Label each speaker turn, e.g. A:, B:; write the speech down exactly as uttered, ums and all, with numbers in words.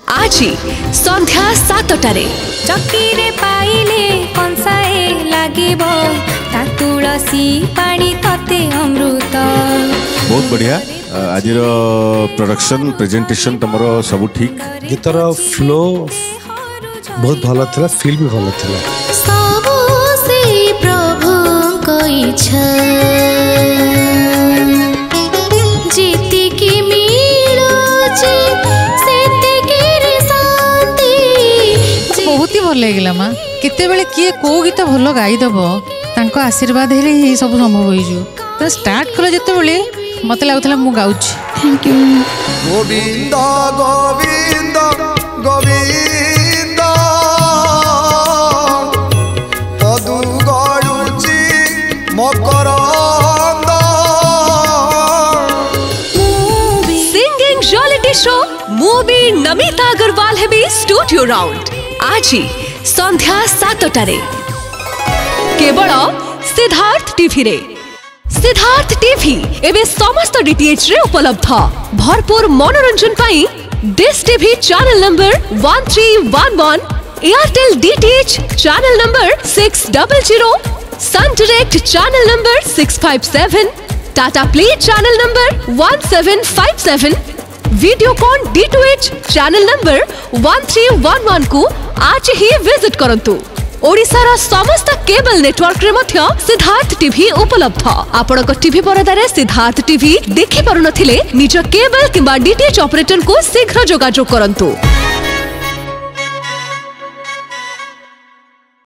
A: आज ही संध्या सातटारे
B: चकीरे पाइले कंसाए लागिबो ता तुलसी पानी तते अमृत।
C: बहुत बढ़िया आज प्रोडक्शन प्रेजेंटेशन तुमरो सब ठीक
D: गीतर फ्लो बहुत भल था फील भी भल था
B: सब से प्रभु को इच्छा जीती की मिलो जी सेते की रे शांति
E: बहुत ही भल लागला मां केते बेले किए को गीत भल गाई दबो तांको आशीर्वाद हेले ही सब संभव होई जो तो स्टार्ट कलो जते बेले मते लागथला मु गाउछ।
B: Thank you.
F: गोविंद गोविंद गोविंद तदु गडुची Makarand
A: singing reality show movie Namita Agarwal हेबी स्टूडियो राउंड आज ही संध्या सातटारे केवल सिद्धार्थ टीवी रे। सिद्धार्थ टीवी एवं समस्त डीटीएच रे उपलब्ध भरपूर मनोरंजन पाई dish TV channel number one three one one, Airtel DTH channel number six double zero, sun direct channel number six five seven, Tata play channel number one seven five seven, Videocon D two H channel number one three one one को आज ही visit करंतु। ओडिशार समस्त cable network रे मध्य Siddharth TV उपलब्ध। आपण TV परदारे Siddharth TV देखि पारु नथिले निज केबल किंबा डीटीएच ऑपरेटर को शीघ्र जोगाजोग करंतु।